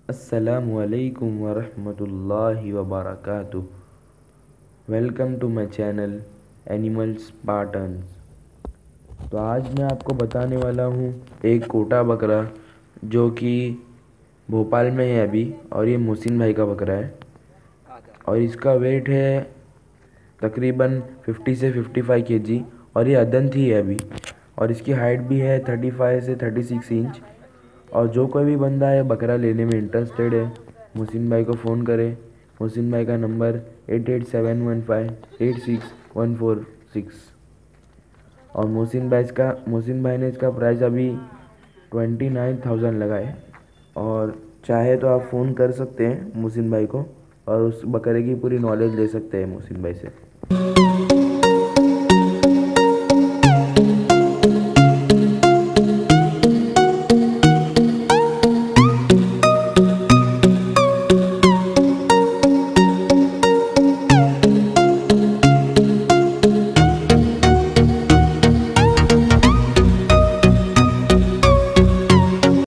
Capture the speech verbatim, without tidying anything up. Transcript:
अस्सलामुअलैकुम वरहमतुल्लाहि वबरकातुह। Welcome to my channel animal spartans. तो आज मैं आपको बताने वाला हूँ एक कोटा बकरा जो कि भोपाल में है अभी, और ये मोहसिन भाई का बकरा है और इसका वेट है तकरीबन पचास से पचपन केजी और ये अदंत ही है अभी, और इसकी हाइट भी है पैंतीस से छत्तीस इंच। और जो कोई भी बंदा है बकरा लेने में इंटरेस्टेड है, मोहसिन भाई को फ़ोन करें। मोहसिन भाई का number eight eight seven one five eight six one four six. और मोहसिन भाई इसका मोहसिन भाई ने इसका प्राइस अभी ट्वेंटी नाइन थाउजेंड लगा है, और चाहे तो आप फ़ोन कर सकते हैं मोहसिन भाई को और उस बकरे की पूरी नॉलेज ले सकते हैं मोहसिन भाई से।